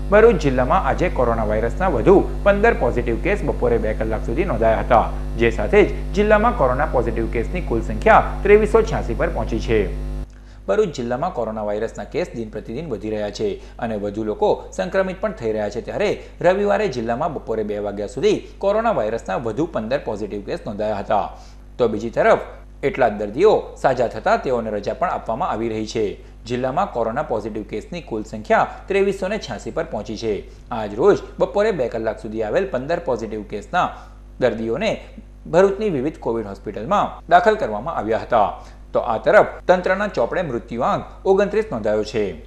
ભરૂચ જિલ્લામાં આજે કોરોના વાયરસના વધુ 15 પોઝિટિવ કેસ બપોરે 2 કલાક સુધી નોંધાયા હતા, જે સાથે જ જિલ્લામાં કોરોના પોઝિટિવ કેસની કુલ સંખ્યા 2386 પર પહોંચી છે। ભરૂચ જિલ્લામાં કોરોના વાયરસના કેસ દિન પ્રતિદિન વધી રહ્યા છે અને વધુ લોકો સંક્રમિત પણ થઈ રહ્યા છે, ત્યારે રવિવારે જિલ્લામાં બપોરે 2 વાગ્યા સુધી કોરોના વાયરસના વધુ 15 પોઝિટિવ કેસ નોંધાયા હતા। તો બીજી તરફ એટલા જ દર્દીઓ સાજા થતા તેઓને રજા પણ આપવામાં આવી રહી છે। જિલ્લામાં કોરોના પોઝિટિવ કેસની કુલ સંખ્યા 2386 પર પહોંચી છે। આજ રોજ બપોરે 2 કલાક સુધી આવેલ 15 પોઝિટિવ કેસના દર્દીઓને ભરૂચની વિવિધ કોવિડ હોસ્પિટલમાં દાખલ કરવામાં આવ્યા હતા। તો આ તરફ તંત્રના ચોપડે મૃત્યુઆંક 29 નોંધાયો છે।